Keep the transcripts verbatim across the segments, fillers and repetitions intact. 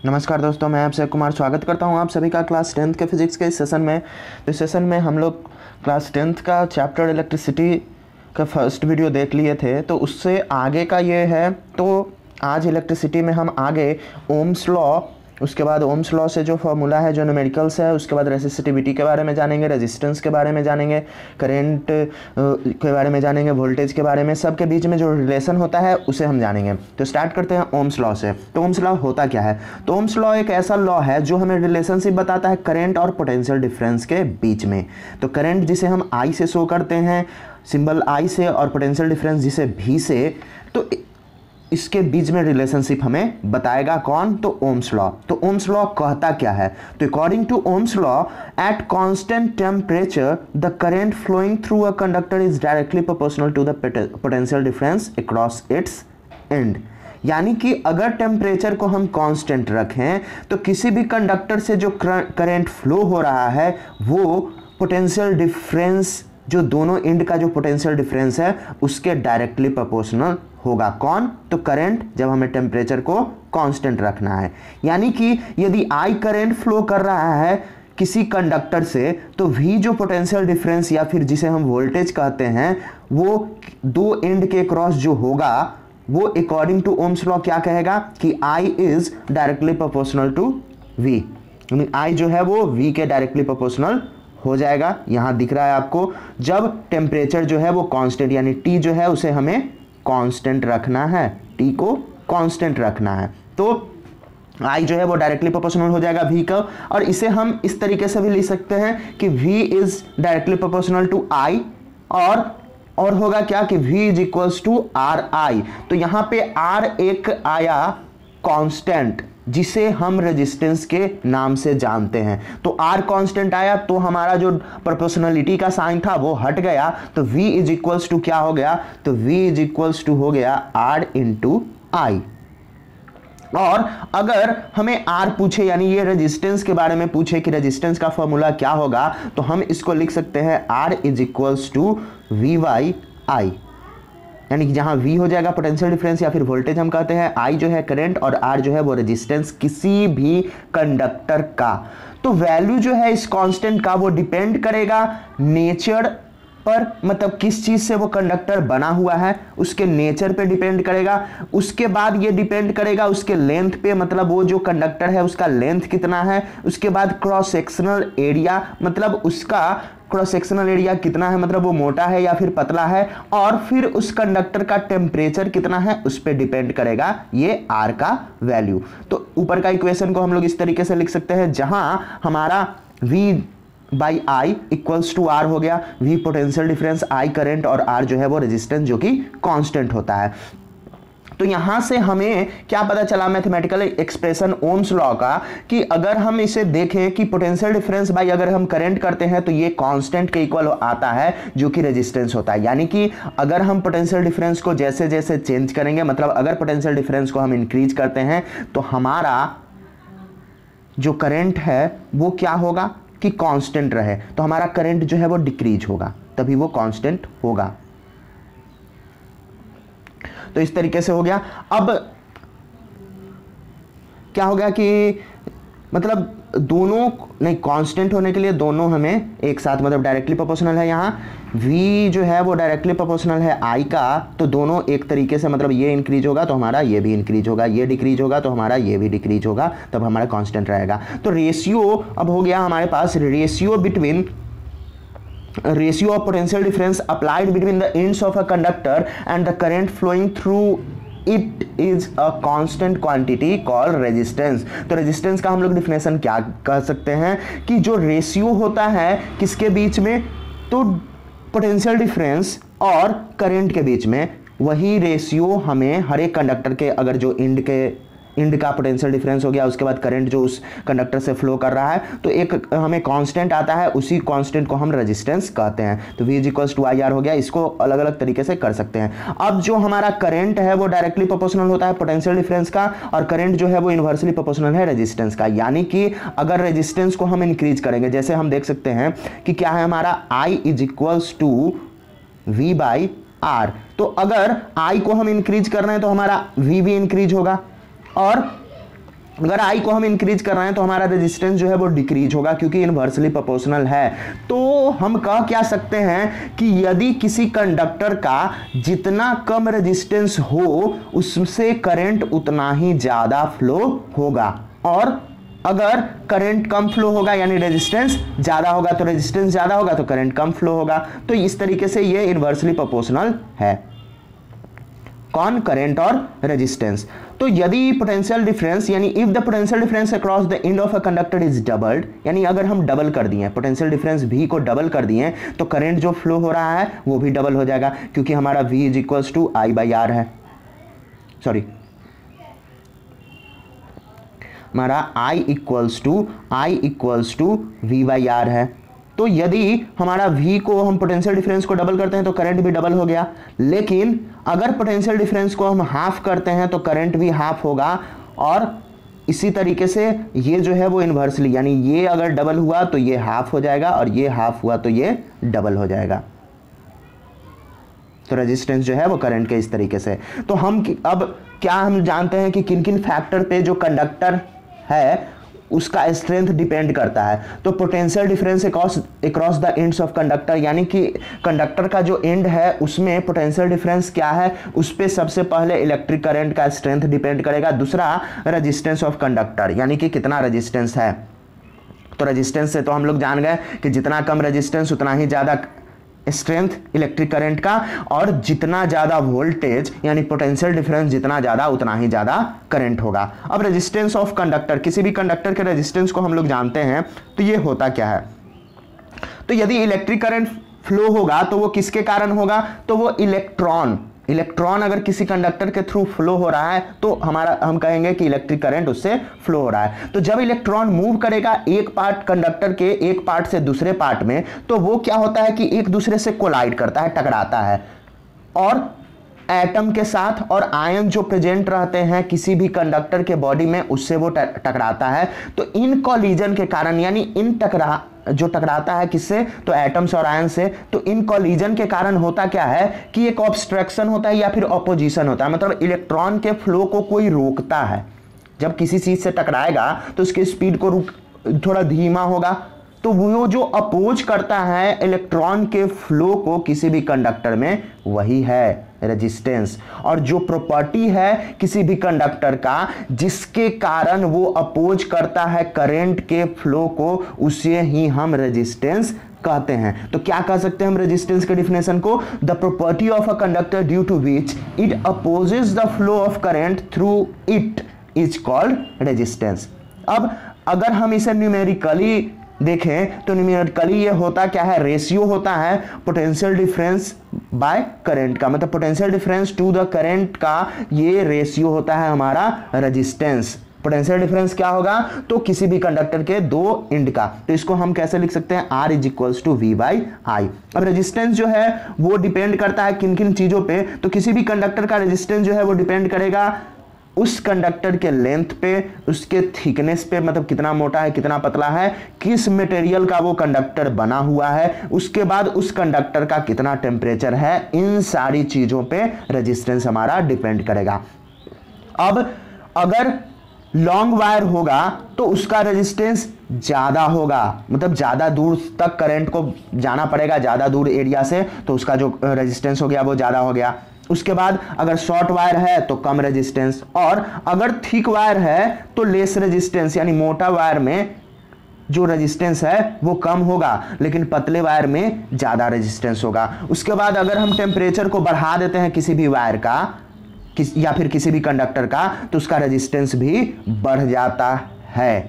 नमस्कार दोस्तों, मैं आपसे कुमार स्वागत करता हूं आप सभी का क्लास टेंथ के फिजिक्स के इस सेशन में। तो इस सेशन में हम लोग क्लास टेंथ का चैप्टर इलेक्ट्रिसिटी का फर्स्ट वीडियो देख लिए थे, तो उससे आगे का ये है। तो आज इलेक्ट्रिसिटी में हम आगे ओम्स लॉ, उसके बाद ओम्स लॉ से जो फॉर्मूला है जो न्यूमेरिकल्स है, उसके बाद रेसिस्टिविटी के बारे में जानेंगे, रेजिस्टेंस के बारे में जानेंगे, करंट के बारे में जानेंगे, वोल्टेज के बारे में, सब के बीच में जो रिलेशन होता है उसे हम जानेंगे। तो स्टार्ट करते हैं ओम्स लॉ से। तो ओम्स लॉ होता क्या है? तो ओम्स लॉ एक ऐसा लॉ है जो हमें रिलेशनशिप बताता है करंट और पोटेंशियल डिफरेंस के बीच में। तो करंट जिसे हम आई से शो करते हैं, सिंबल आई से, और पोटेंशियल डिफरेंस जिसे भी से, तो इसके बीच में रिलेशनशिप हमें बताएगा कौन? तो ओम्स लॉ। तो ओम्स लॉ कहता क्या है? तो according to Ohm's law, at constant temperature the current flowing through a conductor is directly proportional to the potential difference across its end. यानी कि अगर टेम्परेचर को हम कांस्टेंट रखें तो किसी भी कंडक्टर से जो करंट फ्लो हो रहा है वो पोटेंशियल डिफरेंस, जो दोनों एंड का जो पोटेंशियल डिफरेंस है उसके डायरेक्टली प्रोपोर्शनल होगा। कौन? तो करंट, जब हमें टेम्परेचर को कांस्टेंट रखना है। यानी कि यदि आई करंट फ्लो कर रहा है किसी कंडक्टर से, तो V जो पोटेंशियल डिफरेंस या फिर जिसे हम वोल्टेज कहते हैं, वो दो एंड के क्रॉस जो होगा वो अकॉर्डिंग टू ओम्स लॉ क्या कहेगा कि I is directly proportional to V। I जो है वो V के डायरेक्टली प्रोपोर्शनल हो जाएगा। यहां दिख रहा है आपको, जब टेम्परेचर जो है वो कांस्टेंट, यानी T जो है उसे हमें कांस्टेंट रखना है, T को कांस्टेंट रखना है, तो I जो है वो डायरेक्टली प्रोपोर्शनल हो जाएगा V का। और इसे हम इस तरीके से भी लिख सकते हैं कि V is directly proportional to I, और और होगा क्या कि V is equals to R I. तो यहां पे R एक आया कांस्टेंट जिसे हम रेजिस्टेंस के नाम से जानते हैं। तो R कांस्टेंट आया तो हमारा जो प्रोपोर्शनलिटी का साइन था वो हट गया, तो V इज इक्वल्स टू क्या हो गया? तो V इज इक्वल्स टू हो गया R इंटू आई। और अगर हमें R पूछे, यानी ये रेजिस्टेंस के बारे में पूछे कि रेजिस्टेंस का फॉर्मूला क्या होगा, तो हम इसको लिख सकते हैं R is equals to V by I. यानी कि जहां V हो जाएगा पोटेंशियल डिफरेंस या फिर वोल्टेज हम कहते हैं, I जो है करंट, और R जो है वो रेजिस्टेंस किसी भी कंडक्टर का। तो वैल्यू जो है इस कांस्टेंट का वो डिपेंड करेगा नेचर पर, मतलब किस चीज से वो कंडक्टर बना हुआ है उसके नेचर पे डिपेंड करेगा। उसके बाद ये डिपेंड करेगा उसके लेंथ पे, मतलब वो जो कंडक्टर है उसका लेंथ कितना है। उसके बाद क्रॉस सेक्शनल एरिया, मतलब उसका क्रॉस सेक्शनल एरिया कितना है, मतलब वो मोटा है या फिर पतला है। और फिर उस कंडक्टर का टेम्परेचर कितना है उस पर डिपेंड करेगा ये R का वैल्यू। तो ऊपर का इक्वेशन को हम लोग इस तरीके से लिख सकते हैं, जहां हमारा V by I equals to R हो गया, V potential difference, I current, और R जो है वो रेजिस्टेंस जो कि कांस्टेंट होता है। तो यहां से हमें क्या पता चला मैथमेटिकल एक्सप्रेशन ओम्स लॉ का, कि अगर हम इसे देखें कि पोटेंशियल डिफरेंस बाई अगर हम करंट करते हैं तो ये कांस्टेंट के इक्वल आता है जो कि रेजिस्टेंस होता है। यानी कि अगर हम पोटेंशियल डिफरेंस को जैसे जैसे चेंज करेंगे, मतलब अगर पोटेंशियल डिफरेंस को हम इंक्रीज करते हैं तो हमारा जो करंट है वो क्या होगा कि कांस्टेंट रहे, तो हमारा करंट जो है वो डिक्रीज होगा, तभी वो कांस्टेंट होगा। तो इस तरीके से हो गया। अब क्या हो गया कि मतलब दोनों नहीं, कांस्टेंट होने के लिए दोनों हमें एक साथ, मतलब डायरेक्टली प्रोपोर्शनल है। यहाँ V जो है वो डायरेक्टली प्रोपोर्शनल है I का, तो दोनों एक तरीके से, मतलब ये इंक्रीज होगा तो हमारा ये भी इंक्रीज होगा, ये डिक्रीज होगा तो हमारा ये भी डिक्रीज होगा, तब हमारा कांस्टेंट रहेगा। तो रेशियो अब हो गया हमारे पास, ratio between ratio of potential difference applied between the ends of a conductor and the current flowing through it is a constant quantity called resistance। तो resistance का हम लोग डिफिनेशन क्या कह सकते हैं कि जो रेशियो होता है किसके बीच में, तो पोटेंशियल डिफरेंस और करंट के बीच में, वही रेशियो हमें हर एक कंडक्टर के, अगर जो इंड के इंड का पोटेंशियल डिफरेंस हो गया, उसके बाद करंट जो उस कंडक्टर से फ्लो कर रहा है, तो एक हमें कांस्टेंट आता है, उसी कांस्टेंट को हम रेजिस्टेंस कहते हैं। तो V is equals to I R हो गया। इसको अलग अलग तरीके से कर सकते हैं। अब जो हमारा करंट है वो डायरेक्टली प्रोपोर्शनल होता है पोटेंशियल डिफरेंस का, और करंट जो है वो इनवर्सली प्रोपोर्शनल है रेजिस्टेंस का। यानी कि अगर रेजिस्टेंस को हम इंक्रीज करेंगे, जैसे हम देख सकते हैं कि क्या है हमारा I is equals to V by R. तो अगर I को हम इंक्रीज कर रहे हैं तो हमारा V भी इंक्रीज होगा, और अगर आई को हम इंक्रीज कर रहे हैं तो हमारा रेजिस्टेंस जो है वो डिक्रीज होगा, क्योंकि इनवर्सली प्रोपोर्शनल है। तो हम कह क्या सकते हैं कि यदि किसी कंडक्टर का जितना कम रेजिस्टेंस हो उससे करंट उतना ही ज़्यादा फ्लो होगा, और अगर करंट कम फ्लो होगा यानी रेजिस्टेंस ज़्यादा होगा, तो रेजिस्टेंस ज़्यादा होगा तो करंट कम फ्लो होगा। तो इस तरीके से ये इनवर्सली प्रोपोर्शनल है, कौन? करंट और रेजिस्टेंस। तो यदि पोटेंशियल डिफरेंस यानी if the potential difference across the end of a conductor is doubled, यानी अगर हम डबल कर दिए पोटेंशियल डिफरेंस v को डबल कर दिए तो करंट जो फ्लो हो रहा है वो भी डबल हो जाएगा, क्योंकि हमारा v is equals to I by R है, सॉरी हमारा i equals to I equals to V by R है। तो यदि हमारा v को हम पोटेंशियल डिफरेंस को डबल करते हैं तो करंट भी डबल हो गया, लेकिन अगर पोटेंशियल डिफरेंस को हम हाफ करते हैं तो करंट भी हाफ होगा, और इसी तरीके से ये जो है वो इन्वर्सली, यानी ये अगर डबल हुआ तो ये हाफ हो जाएगा और ये हाफ हुआ तो ये डबल हो जाएगा। तो रेजिस्टेंस जो है वो करंट के इस तरीके से। तो हम अब क्या हम जानते हैं कि किन किन फैक्टर पे जो कंडक्टर है उसका स्ट्रेंथ डिपेंड करता है। तो potential difference across across the ends of conductor, यानी कि कंडक्टर का जो एंड है उसमें पोटेंशियल डिफरेंस क्या है, उस पर सबसे पहले इलेक्ट्रिक करंट का स्ट्रेंथ डिपेंड करेगा। दूसरा रेजिस्टेंस ऑफ कंडक्टर, यानी कि कितना रेजिस्टेंस है। तो रेजिस्टेंस से तो हम लोग जान गए कि जितना कम रेजिस्टेंस उतना ही ज़्यादा स्ट्रेंथ इलेक्ट्रिक करंट का, और जितना ज़्यादा वोल्टेज यानी पोटेंशियल डिफरेंस जितना ज़्यादा उतना ही ज़्यादा करंट होगा। अब रेजिस्टेंस ऑफ कंडक्टर, किसी भी कंडक्टर के रेजिस्टेंस को हम लोग जानते हैं, तो ये होता क्या है। तो यदि इलेक्ट्रिक करंट फ्लो होगा तो वो किसके कारण होगा, तो वो इलेक्ट्रॉन इलेक्ट्रॉन अगर किसी कंडक्टर के थ्रू फ्लो हो रहा है तो हमारा हम कहेंगे कि इलेक्ट्रिक करंट उससे फ्लो हो रहा है। तो जब इलेक्ट्रॉन मूव करेगा एक पार्ट कंडक्टर के एक पार्ट से दूसरे पार्ट में, तो वो क्या होता है कि एक दूसरे से कोलाइड करता है, टकराता है, और एटम के साथ और आयन जो प्रेजेंट रहते हैं किसी भी कंडक्टर के बॉडी में उससे वो टकराता है। तो इन कॉलिजन के कारण, यानी इन टकरा जो टकराता है किससे, तो एटम्स और आयन से, तो इन कॉलिजन के कारण होता क्या है कि एक ऑब्स्ट्रक्शन होता है या फिर ऑपोजिशन होता है, मतलब इलेक्ट्रॉन के फ्लो को कोई रोकता है। जब किसी चीज से टकराएगा तो उसकी स्पीड को रुक थोड़ा धीमा होगा, तो वो जो अपोज करता है इलेक्ट्रॉन के फ्लो को किसी भी कंडक्टर में, वही है रेजिस्टेंस। और जो प्रॉपर्टी है किसी भी कंडक्टर का जिसके कारण वो अपोज करता है करंट के फ्लो को, उसे ही हम रेजिस्टेंस कहते हैं। तो क्या कह सकते हैं हम रेजिस्टेंस के डिफिनेशन को, the property of a conductor due to which it opposes the flow of current through it is called resistance. अब अगर हम इसे न्यूमेरिकली देखें तो न्यूमेरिकली ये होता क्या है, रेशियो होता है पोटेंशियल डिफरेंस बाय करंट का, मतलब potential difference to the current का ये रेशियो होता है हमारा रेजिस्टेंस। पोटेंशियल डिफरेंस क्या होगा, तो किसी भी कंडक्टर के दो एंड का, तो इसको हम कैसे लिख सकते हैं, R is equals to V by I. अब रेजिस्टेंस जो है वो डिपेंड करता है किन किन चीजों पे, तो किसी भी कंडक्टर का रेजिस्टेंस जो है वो डिपेंड करेगा उस कंडक्टर के लेंथ पे, उसके थिकनेस पे, मतलब कितना मोटा है कितना पतला है, किस मटेरियल का वो कंडक्टर बना हुआ है, उसके बाद उस कंडक्टर का कितना टेम्परेचर है, इन सारी चीजों पे रेजिस्टेंस हमारा डिपेंड करेगा। अब अगर लॉन्ग वायर होगा तो उसका रेजिस्टेंस ज़्यादा होगा, मतलब ज़्यादा दूर तक करंट को जाना पड़ेगा, ज़्यादा दूर एरिया से, तो उसका जो रेजिस्टेंस हो गया वो ज़्यादा हो गया। उसके बाद अगर शॉर्ट वायर है तो कम रेजिस्टेंस, और अगर थिक वायर है तो लेस रेजिस्टेंस, यानी मोटा वायर में जो रेजिस्टेंस है वो कम होगा लेकिन पतले वायर में ज़्यादा रेजिस्टेंस होगा। उसके बाद अगर हम टेम्परेचर को बढ़ा देते हैं किसी भी वायर का किस या फिर किसी भी कंडक्टर का, तो उसका रेजिस्टेंस भी बढ़ जाता है।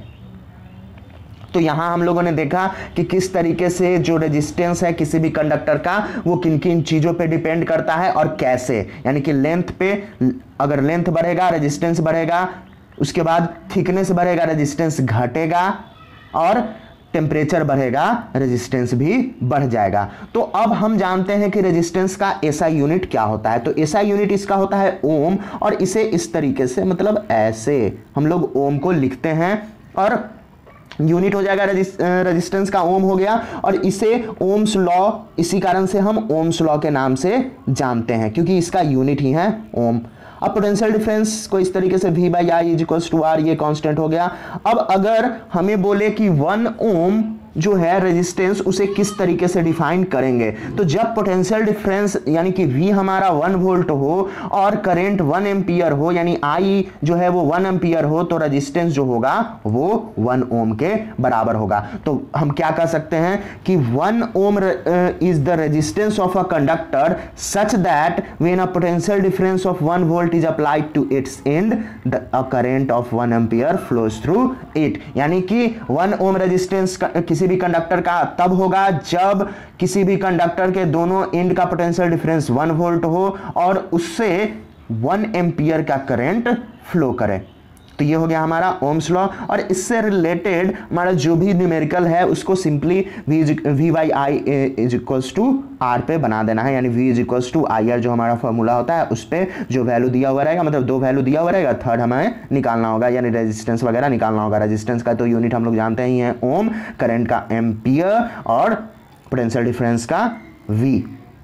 तो यहां हम लोगों ने देखा कि किस तरीके से जो रेजिस्टेंस है किसी भी कंडक्टर का वो किन किन चीज़ों पे डिपेंड करता है और कैसे, यानी कि लेंथ पे, अगर लेंथ बढ़ेगा रेजिस्टेंस बढ़ेगा, उसके बाद थिकनेस बढ़ेगा रेजिस्टेंस घटेगा, और टेम्परेचर बढ़ेगा रेजिस्टेंस भी बढ़ जाएगा। तो अब हम जानते हैं कि रेजिस्टेंस का एसआई यूनिट क्या होता है। तो एसआई यूनिट इसका होता है ओम, और इसे इस तरीके से, मतलब ऐसे हम लोग ओम को लिखते हैं, और यूनिट हो जाएगा रेजिस्टेंस का ओम हो गया, और इसे ओम्स लॉ, इसी कारण से हम ओम्स लॉ के नाम से जानते हैं क्योंकि इसका यूनिट ही है ओम। अब पोटेंशियल डिफरेंस को इस तरीके से V by I is equal to R, ये कांस्टेंट हो गया। अब अगर हमें बोले कि वन ओम जो है रेजिस्टेंस उसे किस तरीके से डिफाइन करेंगे, तो जब पोटेंशियल डिफरेंस यानी कि V हमारा वन वोल्ट हो और करंट वन एम्पियर हो, यानी I जो है वो वन एम्पियर हो, तो रेजिस्टेंस जो होगा वो वन ओम के बराबर होगा। तो हम क्या कह सकते हैं कि one ohm is the resistance of a conductor such that when a potential difference of one volt is applied to its end a current of one ampere flows through it. यानी कि वन ओम रेजिस्टेंस किसी भी conductor का तब होगा जब किसी भी कंडक्टर के दोनों एंड का पोटेंशियल डिफरेंस वन वोल्ट हो और उससे वन एम्पियर का करंट फ्लो करे। तो ये हो गया हमारा ओम्स लॉ। और इससे रिलेटेड हमारा जो भी न्यूमेरिकल है उसको simply v by I is equals to R पे बना देना है, यानी v is equals to I R जो हमारा फॉर्मूला होता है उस पे जो वैल्यू दिया हुआ रहेगा, मतलब दो वैल्यू दिया हुआ रहेगा, थर्ड हमें निकालना होगा, यानी रेजिस्टेंस वगैरह निकालना होगा। रेजिस्टेंस का तो यूनिट हम लोग जानते ही हैं ओम, करंट का एम्पियर और पोटेंशियल डिफरेंस का v।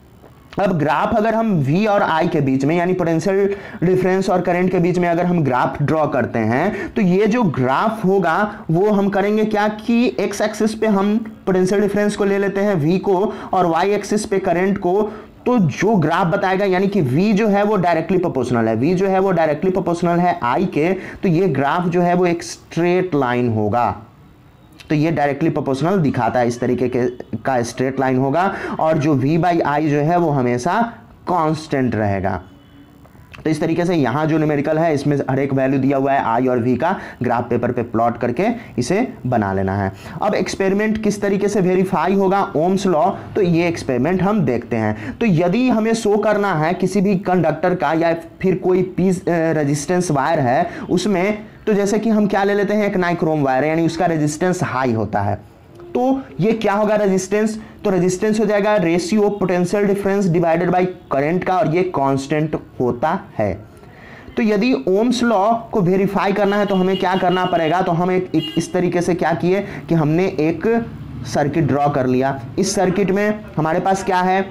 अब ग्राफ अगर हम V और I के बीच में यानी पोटेंशियल डिफरेंस और करंट के बीच में अगर हम ग्राफ ड्रॉ करते हैं, तो ये जो ग्राफ होगा वो हम करेंगे क्या कि x एक्सिस पे हम पोटेंशियल डिफरेंस को ले लेते हैं V को और y एक्सिस पे करंट को। तो जो ग्राफ बताएगा यानी कि V जो है वो डायरेक्टली प्रोपोर्शनल है, V जो है वो डायरेक्टली प्रोपोर्शनल है I के, तो ये ग्राफ जो है वो एक स्ट्रेट लाइन होगा। तो ये डायरेक्टली प्रोपोर्शनल दिखाता है, इस तरीके के का स्ट्रेट लाइन होगा और जो V बाई आई जो है वो हमेशा कांस्टेंट रहेगा। तो इस तरीके से यहाँ जो न्यूमेरिकल है इसमें हर एक वैल्यू दिया हुआ है I और V का, ग्राफ पेपर पे प्लॉट करके इसे बना लेना है। अब एक्सपेरिमेंट किस तरीके से वेरीफाई होगा ओम्स लॉ, तो ये एक्सपेरिमेंट हम देखते हैं। तो यदि हमें शो करना है किसी भी कंडक्टर का या फिर कोई पीस रेजिस्टेंस वायर है उसमें, तो जैसे कि हम क्या ले लेते हैं, एक नाइक्रोम वायर है यानी उसका रेजिस्टेंस हाई होता है, तो ये क्या होगा रेजिस्टेंस, तो रेजिस्टेंस हो जाएगा ratio potential difference divided by current का, और ये कांस्टेंट होता है। तो यदि ओम्स लॉ को वेरीफाई करना है तो हमें क्या करना पड़ेगा, तो हम एक, एक इस तरीके से क्या किए कि हमने एक सर्किट ड्रॉ कर लिया। इस सर्किट में हमारे पास क्या है,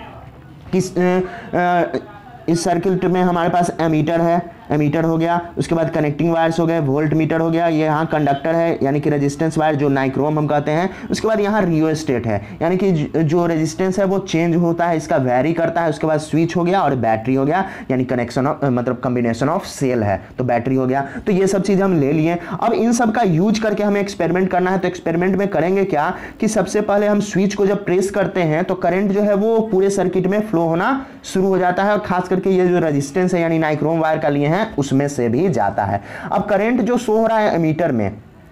किस आ, आ, इस सर्किट में हमारे पास एमीटर है, एमीटर हो गया, उसके बाद कनेक्टिंग वायर्स हो गए, वोल्ट मीटर हो गया, ये यहाँ कंडक्टर है यानी कि रेजिस्टेंस वायर जो नाइक्रोम हम कहते हैं, उसके बाद यहाँ रियोस्टेट है यानी कि जो रेजिस्टेंस है वो चेंज होता है, इसका वेरी करता है, उसके बाद स्विच हो गया और बैटरी हो गया यानी कनेक्शन ऑफ मतलब कॉम्बिनेशन ऑफ सेल है तो बैटरी हो गया। तो ये सब चीज़ हम ले लिए। अब इन सब का यूज करके हमें एक्सपेरिमेंट करना है। तो एक्सपेरिमेंट में करेंगे क्या कि सबसे पहले हम स्विच को जब प्रेस करते हैं तो करंट जो है वो पूरे सर्किट में फ्लो होना शुरू हो जाता है और खास करके ये जो रेजिस्टेंस है यानी नाइक्रोम वायर का लिए हैं उसमें से भी जाता है। अब करंट जो शो हो रहा है एमीटर में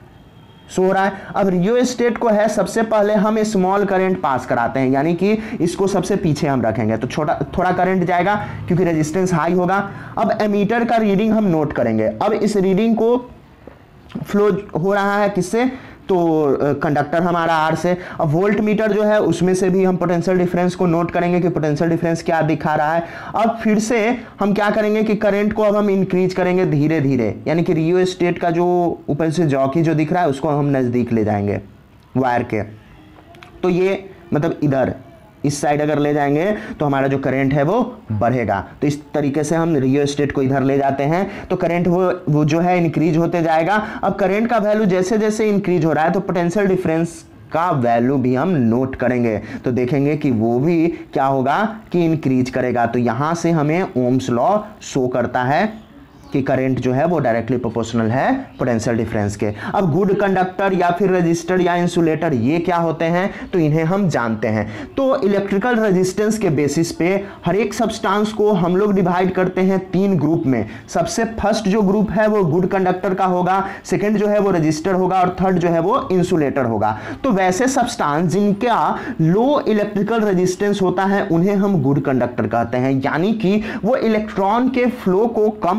शो हो रहा है, अब रियोस्टेट को है सबसे पहले हम स्मॉल करंट पास कराते हैं यानी कि इसको सबसे पीछे हम रखेंगे तो छोटा थोड़ा करंट जाएगा क्योंकि रेजिस्टेंस हाई होगा। अब एमीटर का रीडिंग हम नोट करेंगे। अब इस रीडिंग को फ्लो हो रहा है किससे, तो कंडक्टर हमारा आर से। अब वोल्ट मीटर जो है उसमें से भी हम पोटेंशियल डिफरेंस को नोट करेंगे कि पोटेंशियल डिफरेंस क्या दिखा रहा है। अब फिर से हम क्या करेंगे कि करंट को अब हम इंक्रीज करेंगे धीरे धीरे यानी कि रियोस्टेट का जो ऊपर से जॉकी जो दिख रहा है उसको हम नज़दीक ले जाएंगे वायर के। तो ये मतलब इधर इस साइड अगर ले जाएंगे तो हमारा जो करंट है वो बढ़ेगा। तो इस तरीके से हम रियोस्टेट को इधर ले जाते हैं तो करंट वो वो जो है इंक्रीज होते जाएगा। अब करंट का वैल्यू जैसे जैसे इंक्रीज हो रहा है तो पोटेंशियल डिफरेंस का वैल्यू भी हम नोट करेंगे तो देखेंगे कि वो भी क्या होगा कि इंक्रीज करेगा। तो यहाँ से हमें ओम्स लॉ शो करता है कि करंट जो है वो डायरेक्टली प्रोपोर्शनल है पोटेंशियल डिफरेंस के। अब गुड कंडक्टर या फिर रजिस्टर या इंसुलेटर ये क्या होते हैं, तो इन्हें हम जानते हैं। तो इलेक्ट्रिकल रेजिस्टेंस के बेसिस पे हर एक सब्सटेंस को हम लोग डिवाइड करते हैं तीन ग्रुप में। सबसे फर्स्ट जो ग्रुप है वो गुड कंडक्टर का होगा, सेकेंड जो है वो रजिस्टर होगा और थर्ड जो है वो इंसुलेटर होगा। तो वैसे सब्सटेंस जिनका लो इलेक्ट्रिकल रेजिस्टेंस होता है उन्हें हम गुड कंडक्टर कहते हैं, यानी कि वो इलेक्ट्रॉन के फ्लो को कम रोकता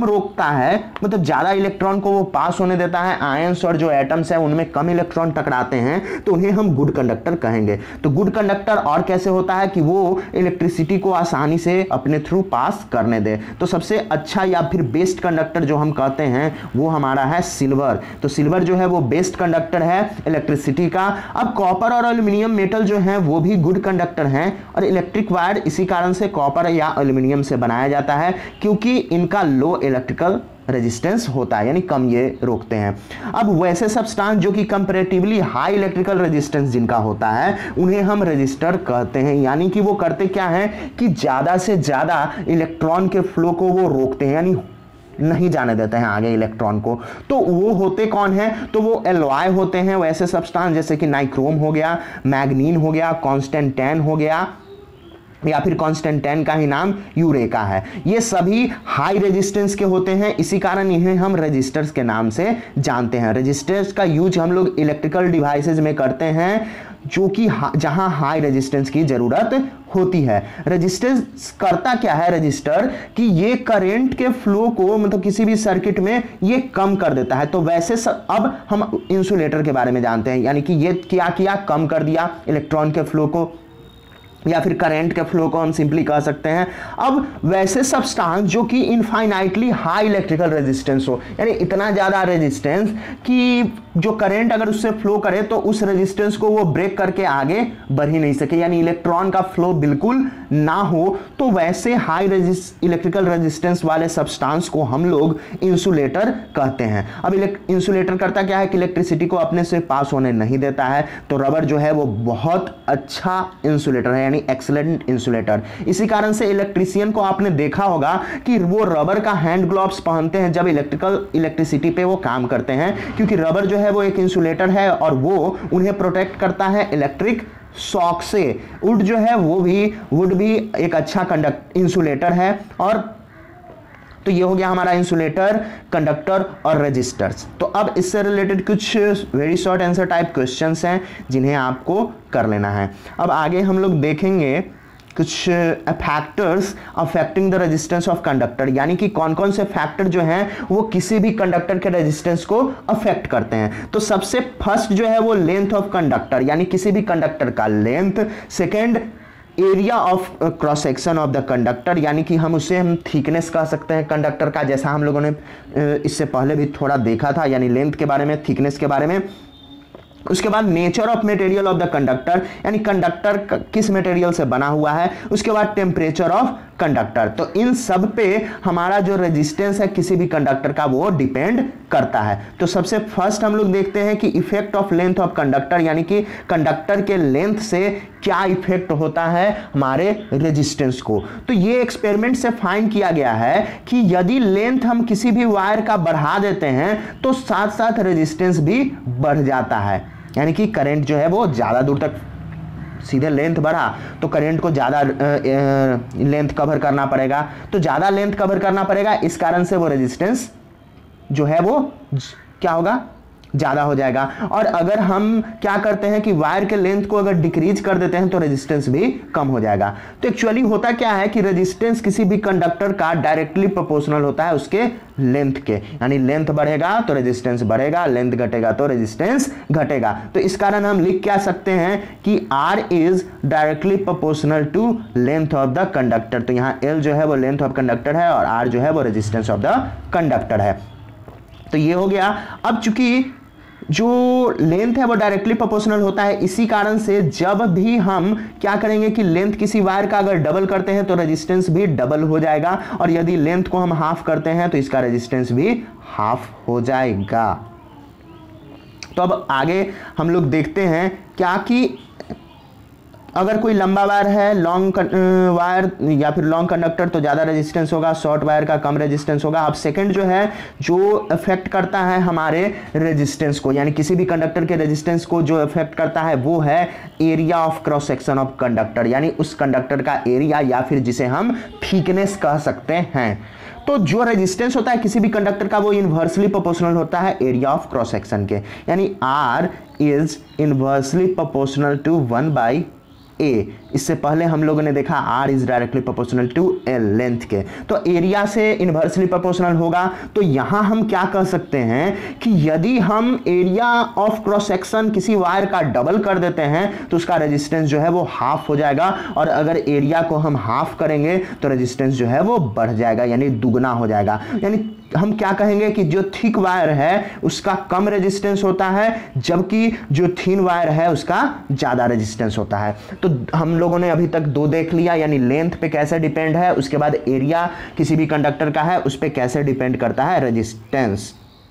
होता है, मतलब ज़्यादा इलेक्ट्रॉन को वो पास होने देता है, आयंस और जो एटम्स है उनमें कम इलेक्ट्रॉन टकराते हैं, तो उन्हें हम गुड कंडक्टर कहेंगे। तो गुड कंडक्टर और कैसे होता है कि वो इलेक्ट्रिसिटी को आसानी से अपने थ्रू पास करने दे। तो सबसे अच्छा या फिर बेस्ट कंडक्टर जो हम कहते हैं वो हमारा है सिल्वर। तो सिल्वर जो है वो बेस्ट कंडक्टर है इलेक्ट्रिसिटी का। अब कॉपर और एल्यूमिनियम मेटल जो है वो भी गुड कंडक्टर हैं, और इलेक्ट्रिक वायर इसी कारण से कॉपर या एल्यूमिनियम से बनाया जाता है, क्योंकि इनका लो इलेक्ट्रिकल रेजिस्टेंस होता है, यानी कम ये रोकते हैं। अब वैसे सब्सटेंस जो कि कंपैरेटिवली हाई इलेक्ट्रिकल रेजिस्टेंस जिनका होता है उन्हें हम रेजिस्टर कहते हैं, यानी कि वो करते क्या है कि ज़्यादा से ज़्यादा इलेक्ट्रॉन के फ्लो को वो रोकते हैं, यानी नहीं जाने देते हैं आगे इलेक्ट्रॉन को। तो वो होते कौन है, तो वो एलॉय होते हैं वैसे सब्सटेंस जैसे कि नाइक्रोम हो गया, मैग्नीन हो गया, कॉन्स्टेंटेन हो गया, या फिर कॉन्स्टेंटेन का ही नाम यूरेका है। ये सभी हाई रेजिस्टेंस के होते हैं, इसी कारण इन्हें हम रेजिस्टर्स के नाम से जानते हैं। रेजिस्टर्स का यूज हम लोग इलेक्ट्रिकल डिवाइसेज में करते हैं जो कि जहां हाई रेजिस्टेंस की जरूरत होती है। रेजिस्टेंस करता क्या है रजिस्टर कि ये करंट के फ्लो को मतलब किसी भी सर्किट में ये कम कर देता है। तो वैसे स, अब हम इंसुलेटर के बारे में जानते हैं, यानी कि ये क्या किया, कम कर दिया इलेक्ट्रॉन के फ्लो को, या फिर करंट के फ्लो को हम सिंपली कह सकते हैं। अब वैसे सब्सटेंस जो कि इनफाइनाइटली हाई इलेक्ट्रिकल रेजिस्टेंस हो, यानी इतना ज़्यादा रेजिस्टेंस कि जो करंट अगर उससे फ्लो करे तो उस रेजिस्टेंस को वो ब्रेक करके आगे बढ़ ही नहीं सके, यानी इलेक्ट्रॉन का फ्लो बिल्कुल ना हो, तो वैसे हाई रेजिस्ट इलेक्ट्रिकल रेजिस्टेंस वाले सब्सटेंस को हम लोग इंसुलेटर कहते हैं। अब इंसुलेटर करता क्या है कि इलेक्ट्रिसिटी को अपने से पास होने नहीं देता है। तो रबर जो है वो बहुत अच्छा इंसुलेटर है, यानी एक्सीलेंट इंसुलेटर। इसी कारण से इलेक्ट्रीशियन को आपने देखा होगा कि वो रबर का हैंड ग्लोव्स पहनते हैं जब इलेक्ट्रिकल इलेक्ट्रिसिटी पे वो काम करते हैं, क्योंकि रबर जो है वो एक इंसुलेटर है और वो उन्हें प्रोटेक्ट करता है इलेक्ट्रिक शॉक से। वुड जो है वो भी वुड भी एक अच्छा कंडक्ट इंसुलेटर है। और तो ये हो गया हमारा इंसुलेटर, कंडक्टर और रेजिस्टर्स। तो अब इससे रिलेटेड कुछ very short answer type questions हैं जिन्हें आपको कर लेना है। अब आगे हम लोग देखेंगे कुछ factors affecting the resistance of conductor, यानी कि कौन कौन से फैक्टर जो हैं वो किसी भी कंडक्टर के रेजिस्टेंस को अफेक्ट करते हैं। तो सबसे फर्स्ट जो है वो लेंथ ऑफ कंडक्टर, यानी किसी भी कंडक्टर का length. Second, area of cross section of the conductor, यानी कि हम उसे हम थिकनेस कह सकते हैं कंडक्टर का, जैसा हम लोगों ने इससे पहले भी थोड़ा देखा था, यानी लेंथ के बारे में, थिकनेस के बारे में। उसके बाद nature of material of the conductor, यानी कंडक्टर किस मटेरियल से बना हुआ है। उसके बाद टेम्परेचर ऑफ कंडक्टर। तो इन सब पे हमारा जो रेजिस्टेंस है किसी भी कंडक्टर का वो डिपेंड करता है। तो सबसे फर्स्ट हम लोग देखते हैं कि effect of length of conductor, यानी कि कंडक्टर के लेंथ से क्या इफेक्ट होता है हमारे रेजिस्टेंस को। तो ये एक्सपेरिमेंट से फाइंड किया गया है कि यदि लेंथ हम किसी भी वायर का बढ़ा देते हैं तो साथ साथ रेजिस्टेंस भी बढ़ जाता है, यानी कि करंट जो है वो ज़्यादा दूर तक, सीधे लेंथ बढ़ा तो करंट को ज़्यादा लेंथ कवर करना पड़ेगा, तो ज़्यादा लेंथ कवर करना पड़ेगा, इस कारण से वो रेजिस्टेंस जो है वो क्या होगा, ज़्यादा हो जाएगा। और अगर हम क्या करते हैं कि वायर के लेंथ को अगर डिक्रीज कर देते हैं तो रेजिस्टेंस भी कम हो जाएगा। तो एक्चुअली होता क्या है कि रेजिस्टेंस किसी भी कंडक्टर का डायरेक्टली प्रोपोर्शनल होता है उसके लेंथ के, यानी लेंथ बढ़ेगा तो रेजिस्टेंस बढ़ेगा, लेंथ घटेगा तो रेजिस्टेंस घटेगा। तो इस कारण हम लिख क्या सकते हैं कि R is directly proportional to length of the conductor. तो यहाँ L जो है वो लेंथ ऑफ कंडक्टर है और R जो है वो रेजिस्टेंस ऑफ द कंडक्टर है। तो ये हो गया। अब चूंकि जो लेंथ है वो डायरेक्टली प्रोपोर्शनल होता है, इसी कारण से जब भी हम क्या करेंगे कि लेंथ किसी वायर का अगर डबल करते हैं तो रेजिस्टेंस भी डबल हो जाएगा, और यदि लेंथ को हम हाफ करते हैं तो इसका रेजिस्टेंस भी हाफ हो जाएगा। तो अब आगे हम लोग देखते हैं क्या कि अगर कोई लंबा वायर है, लॉन्ग वायर या फिर लॉन्ग कंडक्टर, तो ज़्यादा रेजिस्टेंस होगा, शॉर्ट वायर का कम रेजिस्टेंस होगा। अब सेकंड जो है जो इफेक्ट करता है हमारे रेजिस्टेंस को, यानी किसी भी कंडक्टर के रेजिस्टेंस को जो इफेक्ट करता है वो है area of cross section of conductor, यानी उस कंडक्टर का एरिया, या फिर जिसे हम थिकनेस कह सकते हैं। तो जो रेजिस्टेंस होता है किसी भी कंडक्टर का वो इनवर्सली प्रोपोर्शनल होता है एरिया ऑफ क्रॉस सेक्शन के, यानी R is inversely proportional to one by A, इससे पहले हम लोगों ने देखा R is directly proportional to L length के, तो एरिया से इनवर्सली प्रोपोर्शनल होगा। तो यहां हम क्या कह सकते हैं कि यदि हम एरिया ऑफ क्रॉस सेक्शन किसी वायर का डबल कर देते हैं तो उसका रेजिस्टेंस जो है वो हाफ हो जाएगा, और अगर एरिया को हम हाफ करेंगे तो रेजिस्टेंस जो है वो बढ़ जाएगा, यानी दुगना हो जाएगा। यानी हम क्या कहेंगे कि जो थिक वायर है उसका कम रेजिस्टेंस होता है, जबकि जो थिन वायर है उसका ज्यादा रेजिस्टेंस होता है। तो हम लोगों ने अभी तक दो देख लिया, यानी लेंथ पे कैसे डिपेंड है, उसके बाद एरिया किसी भी कंडक्टर का है उस पे कैसे डिपेंड करता है रेजिस्टेंस।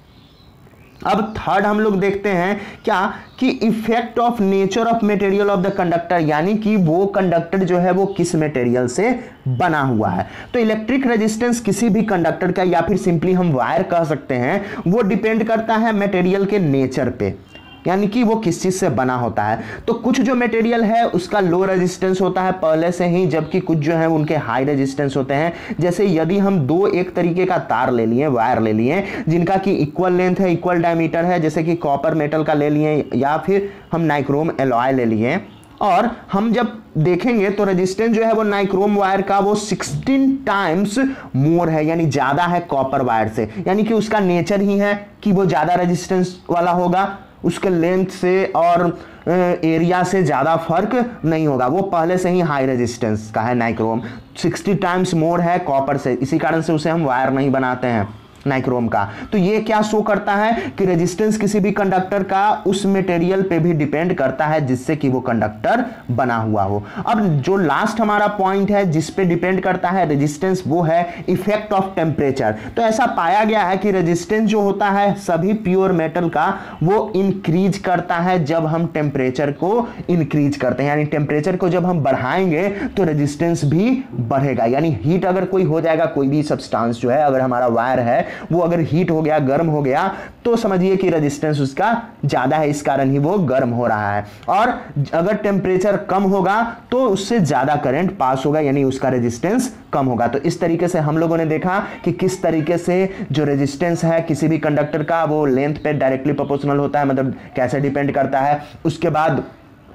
अब थर्ड हम लोग देखते हैं क्या कि effect of nature of material of the conductor, यानी कि वो कंडक्टर जो है वो किस मटेरियल से बना हुआ है। तो इलेक्ट्रिक रेजिस्टेंस किसी भी कंडक्टर का, या फिर सिंपली हम वायर कह सकते हैं, वो डिपेंड करता है मटेरियल के नेचर पे, यानी कि वो किस चीज से बना होता है। तो कुछ जो मटेरियल है उसका लो रेजिस्टेंस होता है पहले से ही, जबकि कुछ जो है उनके हाई रेजिस्टेंस होते हैं। जैसे यदि हम दो एक तरीके का तार ले लिए, वायर ले लिए, जिनका कि इक्वल लेंथ है, इक्वल डायमीटर है, जैसे कि कॉपर मेटल का ले लिए या फिर हम नाइक्रोम एलॉय ले लिए, और हम जब देखेंगे तो रेजिस्टेंस जो है वो नाइक्रोम वायर का वो सोलह टाइम्स मोर है, यानी ज्यादा है कॉपर वायर से, यानी कि उसका नेचर ही है कि वो ज्यादा रेजिस्टेंस वाला होगा, उसके लेंथ से और एरिया से ज़्यादा फर्क नहीं होगा, वो पहले से ही हाई रेजिस्टेंस का है। नाइक्रोम साठ टाइम्स मोर है कॉपर से, इसी कारण से उसे हम वायर नहीं बनाते हैं नाइक्रोम का। तो ये क्या शो करता है कि रेजिस्टेंस किसी भी कंडक्टर का उस मटेरियल पे भी डिपेंड करता है जिससे कि वो कंडक्टर बना हुआ हो। अब जो लास्ट हमारा पॉइंट है जिस पे डिपेंड करता है रेजिस्टेंस, वो है इफेक्ट ऑफ टेम्परेचर। तो ऐसा पाया गया है कि रेजिस्टेंस जो होता है सभी प्योर मेटल का वो इंक्रीज करता है जब हम टेम्परेचर को इंक्रीज करते हैं, यानी टेम्परेचर को जब हम बढ़ाएंगे तो रेजिस्टेंस भी बढ़ेगा। यानी हीट अगर कोई हो जाएगा, कोई भी सब्सटेंस जो है, अगर हमारा वायर है वो अगर हीट हो गया, गर्म हो गया, तो समझिए कि रेजिस्टेंस उसका ज्यादा है, इस कारण ही वो गर्म हो रहा है। और अगर टेम्परेचर कम होगा तो उससे ज्यादा करंट पास होगा, यानी उसका रेजिस्टेंस कम होगा। तो इस तरीके से हम लोगों ने देखा कि किस तरीके से जो रेजिस्टेंस है किसी भी कंडक्टर का वो लेंथ पे डायरेक्टली प्रोपोर्शनल होता है, मतलब कैसे डिपेंड करता है। उसके बाद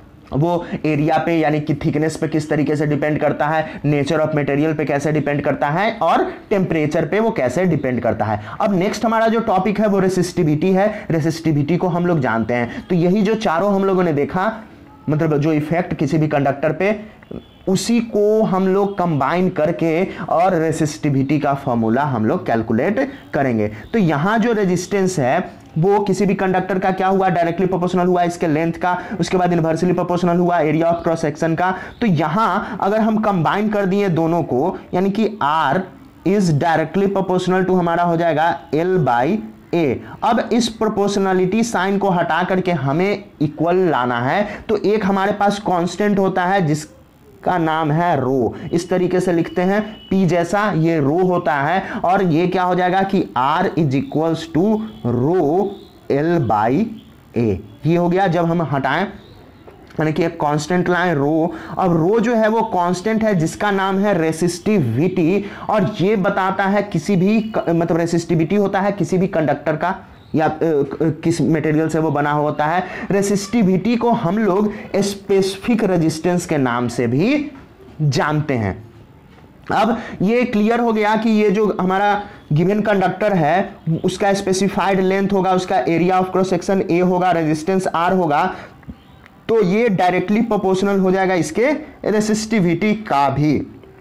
वो एरिया पे यानी कि थिकनेस पे किस तरीके से डिपेंड करता है, नेचर ऑफ मटेरियल पे कैसे डिपेंड करता है, और टेम्परेचर पे वो कैसे डिपेंड करता है। अब नेक्स्ट हमारा जो टॉपिक है वो रेसिस्टिविटी है। रेसिस्टिविटी को हम लोग जानते हैं, तो यही जो चारों हम लोगों ने देखा, मतलब जो इफेक्ट किसी भी कंडक्टर पे, उसी को हम लोग कंबाइन करके और रेसिस्टिविटी का फॉर्मूला हम लोग कैलकुलेट करेंगे। तो यहां जो रेजिस्टेंस है वो किसी भी कंडक्टर का क्या हुआ, डायरेक्टली प्रोपोर्शनल हुआ इसके लेंथ का, उसके बाद इनवर्सली प्रोपोर्शनल हुआ एरिया ऑफ क्रॉस सेक्शन का। तो यहां अगर हम कंबाइन कर दिए दोनों को, यानी कि R is directly proportional to हमारा हो जाएगा L बाई ए। अब इस प्रोपोर्शनलिटी साइन को हटा करके हमें इक्वल लाना है, तो एक हमारे पास कांस्टेंट होता है जिस का नाम है रो, इस तरीके से लिखते हैं P जैसा, ये रो होता है, और ये क्या हो जाएगा कि R is equals to rho L by A. ये हो गया जब हम हटाएं, यानी कि एक कांस्टेंट लाएं रो। अब रो जो है वो कांस्टेंट है जिसका नाम है रेसिस्टिविटी, और ये बताता है किसी भी मतलब रेसिस्टिविटी होता है किसी भी कंडक्टर का या किस मटेरियल से वो बना होता है। रेसिस्टिविटी को हम लोग स्पेसिफिक रेजिस्टेंस के नाम से भी जानते हैं। अब ये क्लियर हो गया कि ये जो हमारा गिवन कंडक्टर है उसका स्पेसिफाइड लेंथ होगा, उसका area of cross section A होगा, रेजिस्टेंस आर होगा, तो ये डायरेक्टली प्रोपोर्शनल हो जाएगा इसके रेसिस्टिविटी का भी,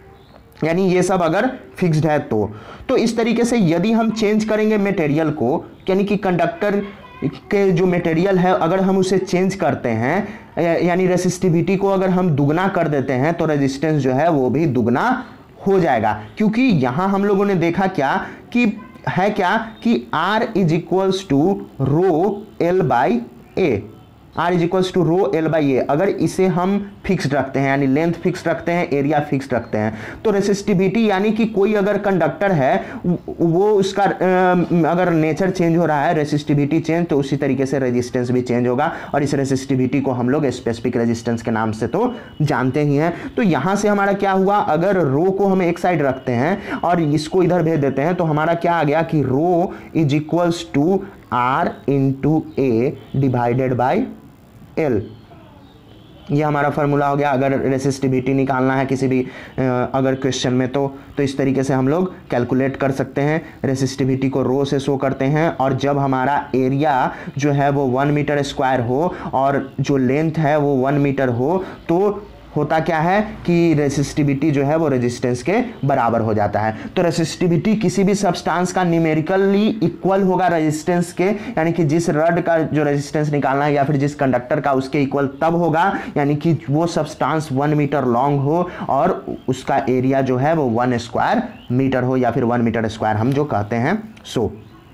यानी ये सब अगर फिक्स्ड है तो तो इस तरीके से यदि हम चेंज करेंगे मटेरियल को, यानी कि कंडक्टर के जो मटेरियल है अगर हम उसे चेंज करते हैं, यानी रेसिस्टिविटी को अगर हम दुगना कर देते हैं, तो रेजिस्टेंस जो है वो भी दुगना हो जाएगा। क्योंकि यहां हम लोगों ने देखा क्या कि है क्या कि R is equals to rho L by A, R is equals to rho L by A. अगर इसे हम फिक्स्ड रखते हैं, यानी लेंथ फिक्स्ड रखते हैं, एरिया फिक्स्ड रखते हैं, तो रेसिस्टिविटी यानी कि कोई अगर कंडक्टर है वो उसका अगर नेचर चेंज हो रहा है, रेसिस्टिविटी चेंज, तो उसी तरीके से रेजिस्टेंस भी चेंज होगा। और इस रेसिस्टिविटी को हम लोग स्पेसिफिक रेजिस्टेंस के नाम से तो जानते ही हैं। तो यहां से हमारा क्या हुआ, अगर रो को हम एक साइड रखते हैं और इसको इधर भेज देते हैं, तो हमारा क्या आ गया कि rho is equals to R into A divided by L. ये हमारा फार्मूला हो गया। अगर रेसिस्टिविटी निकालना है किसी भी अगर क्वेश्चन में तो तो इस तरीके से हम लोग कैलकुलेट कर सकते हैं। रेसिस्टिविटी को रो से शो करते हैं, और जब हमारा एरिया जो है वो वन मीटर स्क्वायर हो और जो लेंथ है वो वन मीटर हो, तो होता क्या है कि रेसिस्टिविटी जो है वो रेजिस्टेंस के बराबर हो जाता है। तो रेसिस्टिविटी किसी भी सब्सटेंस का न्यूमेरिकली इक्वल होगा रेजिस्टेंस के, यानी कि जिस रड का जो रेजिस्टेंस निकालना है या फिर जिस कंडक्टर का, उसके इक्वल तब होगा यानी कि वो सब्सटेंस वन मीटर लॉन्ग हो और उसका एरिया जो है वो वन स्क्वायर मीटर हो या फिर वन मीटर स्क्वायर हम जो कहते हैं सो।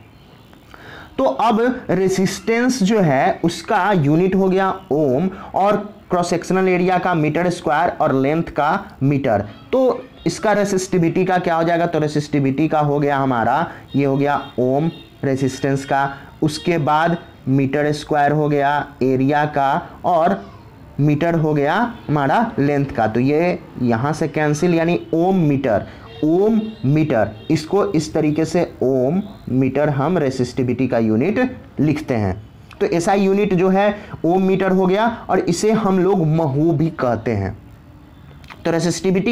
तो अब रेसिस्टेंस जो है उसका यूनिट हो गया ओम, और क्रॉस सेक्शनल एरिया का मीटर स्क्वायर और लेंथ का मीटर। तो इसका रेसिस्टिविटी का क्या हो जाएगा, तो रेसिस्टिविटी का हो गया हमारा, ये हो गया ओम रेसिस्टेंस का, उसके बाद मीटर स्क्वायर हो गया एरिया का, और मीटर हो गया हमारा लेंथ का। तो ये यहाँ से कैंसिल, यानी ओम मीटर, ओम मीटर, इसको इस तरीके से ओम मीटर हम रेसिस्टिविटी का यूनिट लिखते हैं। तो ऐसा यूनिट जो है ओम मीटर हो गया, और इसे हम लोग महू भी कहते हैं। तो रेसिस्टिविटी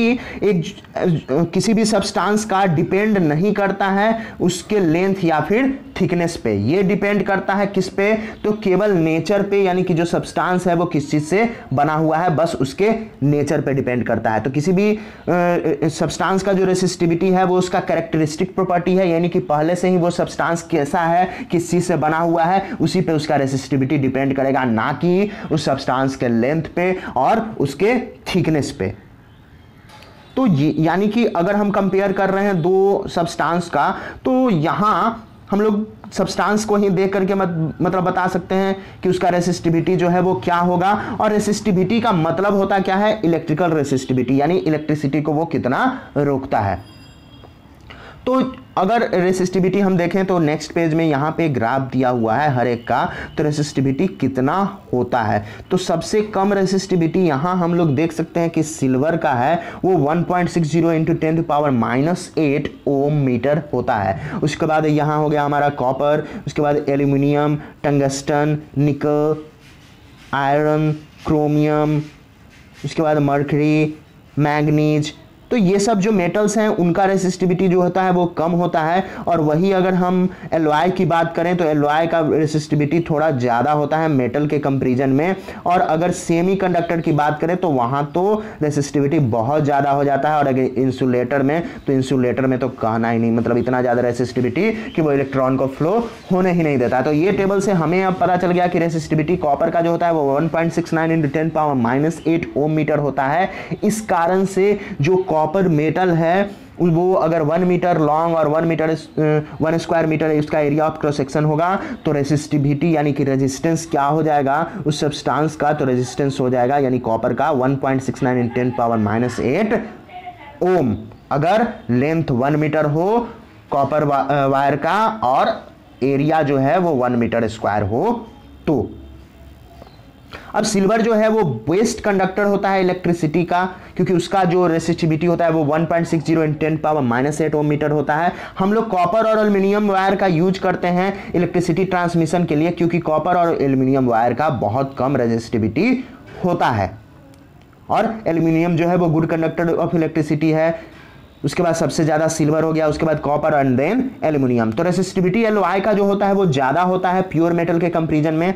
एक किसी भी सब्सटेंस का डिपेंड नहीं करता है उसके लेंथ या फिर थिकनेस पे, ये डिपेंड करता है किस पे, तो केवल नेचर पे, यानी कि जो सब्सटेंस है वो किस चीज से बना हुआ है, बस उसके नेचर पे डिपेंड करता है। तो किसी भी सब्सटेंस का जो रेसिस्टिविटी है वो उसका कैरेक्टरिस्टिक प्रॉपर्टी है, यानी कि पहले से ही वो सब्सटेंस कैसा है, किस चीज से बना हुआ है, उसी पे उसका रेसिस्टिविटी डिपेंड करेगा, ना कि उस सब्सटेंस के लेंथ पे और उसके थिकनेस पे। तो यानी कि अगर हम कंपेयर कर रहे हैं दो सब्सटेंस का, तो यहाँ हम लोग सब्सटेंस को ही देख करके मत, मतलब बता सकते हैं कि उसका रेसिस्टिविटी जो है वो क्या होगा। और रेसिस्टिविटी का मतलब होता क्या है, इलेक्ट्रिकल रेसिस्टिविटी, यानी इलेक्ट्रिसिटी को वो कितना रोकता है। तो अगर रेसिस्टिविटी हम देखें तो नेक्स्ट पेज में यहाँ पे ग्राफ दिया हुआ है हर एक का, तो रेसिस्टिविटी कितना होता है। तो सबसे कम रेसिस्टिविटी यहाँ हम लोग देख सकते हैं कि सिल्वर का है, वो one point six zero into ten to power minus eight ohm metre होता है। उसके बाद यहाँ हो गया हमारा कॉपर, उसके बाद aluminium, tungsten, nickel, iron, chromium, उसके बाद मर्करी, मैग्नीज। तो ये सब जो मेटल्स हैं उनका रेसिस्टिविटी जो होता है वो कम होता है। और वही अगर हम एलॉय की बात करें तो एलॉय का रेसिस्टिविटी थोड़ा ज़्यादा होता है मेटल के कंपैरिजन में। और अगर सेमीकंडक्टर की बात करें तो वहाँ तो रेसिस्टिविटी बहुत ज़्यादा हो जाता है। और अगर इंसुलेटर में, तो इंसुलेटर में तो कहना ही नहीं, मतलब इतना ज़्यादा रेसिस्टिविटी कि वो इलेक्ट्रॉन को फ्लो होने ही नहीं देता। तो ये टेबल से हमें अब पता चल गया कि रेसिस्टिविटी कॉपर का जो होता है वो one point six nine into ten power minus eight ohm metre होता है। इस कारण से जो कॉपर मेटल है वो अगर वन मीटर लॉन्ग और one metre one square metre उसका एरिया ऑफ क्रॉस सेक्शन होगा, तो रेसिस्टिविटी यानी कि रेजिस्टेंस क्या हो जाएगा उस सब्सटेंस का, तो रेजिस्टेंस हो जाएगा यानी कॉपर का one point six nine in ten power minus eight ohm, अगर लेंथ वन मीटर हो कॉपर वायर का और एरिया जो है वो वन मीटर स्क्वायर हो। तो अब सिल्वर जो है वो बेस्ट कंडक्टर होता है इलेक्ट्रिसिटी का, क्योंकि उसका जो रेसिस्टिविटी होता है वो one point six zero in ten power minus eight ohm metre होता है। हम लोग कॉपर और एल्युमिनियम वायर का यूज करते हैं इलेक्ट्रिसिटी ट्रांसमिशन के लिए, क्योंकि कॉपर और एल्युमिनियम वायर का बहुत कम रेजिस्टिविटी होता है। और एल्युमिनियम जो है वो गुड कंडक्टर ऑफ इलेक्ट्रिसिटी है। उसके बाद सबसे ज़्यादा सिल्वर हो गया, उसके बाद कॉपर एंड देन एल्युमिनियम। तो रेसिस्टिविटी एलओआई का जो होता है वो ज़्यादा होता है प्योर मेटल के कंपेरिजन में।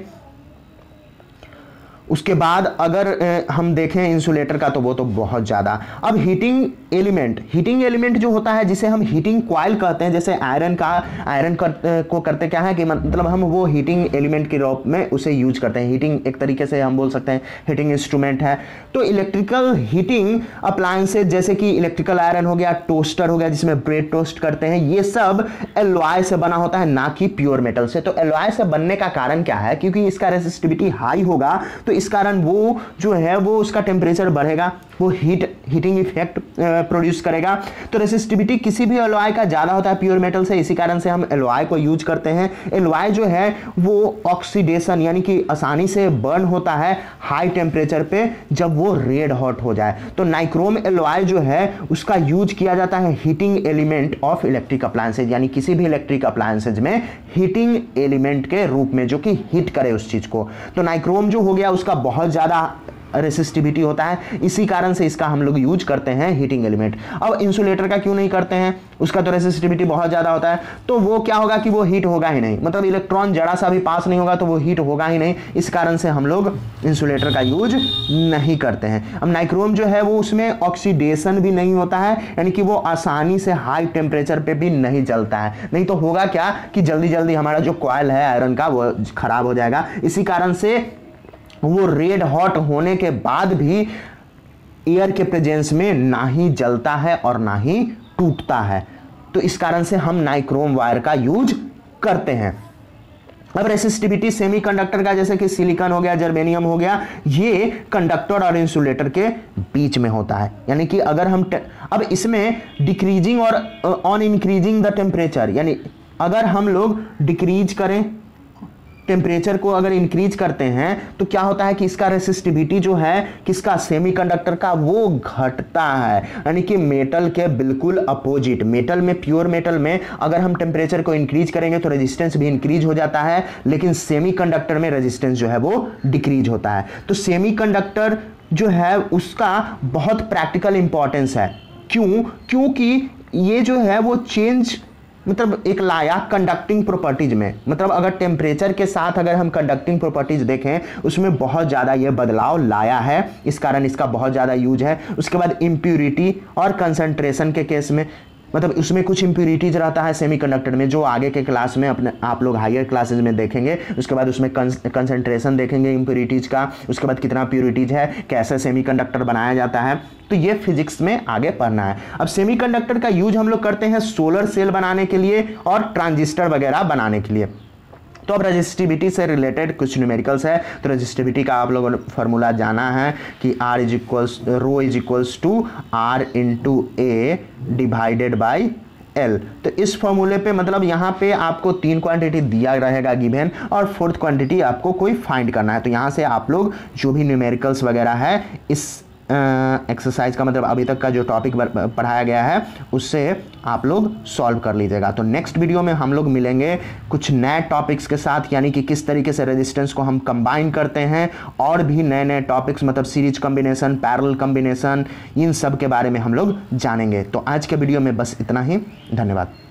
उसके बाद अगर हम देखें इंसुलेटर का तो वो तो बहुत ज़्यादा। अब हीटिंग एलिमेंट, हीटिंग एलिमेंट जो होता है जिसे हम हीटिंग कॉइल कहते हैं, जैसे आयरन का आयरन कर, को करते क्या है कि मतलब हम वो हीटिंग एलिमेंट के रूप में उसे यूज करते हैं। हीटिंग एक तरीके से हम बोल सकते हैं हीटिंग इंस्ट्रूमेंट है। तो इलेक्ट्रिकल हीटिंग अप्लायंसेज जैसे कि इलेक्ट्रिकल आयरन हो गया, टोस्टर हो गया जिसमें ब्रेड टोस्ट करते हैं, ये सब एलॉय से बना होता है ना कि प्योर मेटल से। तो एलॉय से बनने का कारण क्या है, क्योंकि इसका रेसिस्टिविटी हाई होगा तो इस कारण वो जो है वो उसका टेम्परेचर बढ़ेगा, वो हीट हीटिंग इफेक्ट प्रोड्यूस करेगा। तो रेसिस्टिविटी किसी भी एलॉय का ज़्यादा होता है प्योर मेटल से, इसी कारण से हम एलॉय को यूज करते हैं। एलॉय जो है वो ऑक्सीडेशन यानी कि आसानी से बर्न होता है हाई टेम्परेचर पे जब वो रेड हॉट हो जाए। तो नाइक्रोम एलॉय जो है उसका यूज किया जाता है heating element of electric appliances, यानी किसी भी इलेक्ट्रिक अप्लायंसेज में हीटिंग एलिमेंट के रूप में जो कि हीट करे उस चीज को। तो नाइक्रोम जो हो गया उसका बहुत ज़्यादा रेसिस्टिविटी होता है, इसी कारण से इसका हम लोग यूज करते हैं हीटिंग एलिमेंट। अब इंसुलेटर का क्यों नहीं करते हैं, उसका तो रेसिस्टिविटी बहुत ज़्यादा होता है, तो वो क्या होगा कि वो हीट होगा ही नहीं, मतलब इलेक्ट्रॉन जरा सा भी पास नहीं होगा तो वो हीट होगा ही नहीं, इस कारण से हम लोग इंसुलेटर का यूज नहीं करते हैं। अब नाइक्रोम जो है वो उसमें ऑक्सीडेशन भी नहीं होता है, यानी कि वो आसानी से हाई टेम्परेचर पे भी नहीं जलता है, नहीं तो होगा क्या कि जल्दी जल्दी हमारा जो कॉइल है आयरन का वो खराब हो जाएगा। इसी कारण से वो रेड हॉट होने के बाद भी एयर के प्रेजेंस में ना ही जलता है और ना ही टूटता है, तो इस कारण से हम नाइक्रोम वायर का यूज करते हैं। अब रेसिस्टिविटी सेमीकंडक्टर का, जैसे कि सिलिकॉन हो गया, जर्मेनियम हो गया, ये कंडक्टर और इंसुलेटर के बीच में होता है, यानी कि अगर हम अब इसमें डिक्रीजिंग और ऑन इंक्रीजिंग द टेम्परेचर, यानी अगर हम लोग डिक्रीज करें टेम्परेचर को, अगर इंक्रीज करते हैं तो क्या होता है कि इसका रेसिस्टिविटी जो है किसका, सेमीकंडक्टर का, वो घटता है, यानी कि मेटल के बिल्कुल अपोजिट। मेटल में, प्योर मेटल में अगर हम टेम्परेचर को इंक्रीज करेंगे तो रेजिस्टेंस भी इंक्रीज हो जाता है, लेकिन सेमीकंडक्टर में रेजिस्टेंस जो है वो डिक्रीज होता है। तो सेमीकंडक्टर जो है उसका बहुत प्रैक्टिकल इंपॉर्टेंस है। क्यों? क्योंकि ये जो है वो चेंज, मतलब एक लाया कंडक्टिंग प्रॉपर्टीज में, मतलब अगर टेम्परेचर के साथ अगर हम कंडक्टिंग प्रॉपर्टीज देखें उसमें बहुत ज़्यादा ये बदलाव लाया है, इस कारण इसका बहुत ज़्यादा यूज है। उसके बाद इम्प्यूरिटी और कंसंट्रेशन के केस में, मतलब उसमें कुछ इम्प्यूरिटीज रहता है सेमीकंडक्टर में, जो आगे के क्लास में अपने आप लोग हायर क्लासेज में देखेंगे। उसके बाद उसमें कंसंट्रेशन देखेंगे इम्प्यूरिटीज का, उसके बाद कितना प्यूरिटीज है, कैसे सेमीकंडक्टर बनाया जाता है, तो ये फिजिक्स में आगे पढ़ना है। अब सेमीकंडक्टर का यूज हम लोग करते हैं सोलर सेल बनाने के लिए और ट्रांजिस्टर वगैरह बनाने के लिए। तो अब रेजिस्टिविटी से रिलेटेड कुछ न्यूमेरिकल्स है। तो रेजिस्टिविटी का आप लोगों ने फॉर्मूला जाना है कि R is equals rho is equals to R into A divided by L. तो इस फॉर्मूले पे, मतलब यहाँ पे आपको तीन क्वांटिटी दिया रहेगा गिवन, और फोर्थ क्वांटिटी आपको कोई फाइंड करना है। तो यहाँ से आप लोग जो भी न्यूमेरिकल्स वगैरह है इस एक्सरसाइज uh, का, मतलब अभी तक का जो टॉपिक पढ़ाया गया है उससे आप लोग सॉल्व कर लीजिएगा। तो नेक्स्ट वीडियो में हम लोग मिलेंगे कुछ नए टॉपिक्स के साथ, यानी कि किस तरीके से रेजिस्टेंस को हम कंबाइन करते हैं, और भी नए नए टॉपिक्स, मतलब सीरीज कॉम्बिनेशन, पैरेलल कॉम्बिनेशन, इन सब के बारे में हम लोग जानेंगे। तो आज के वीडियो में बस इतना ही, धन्यवाद।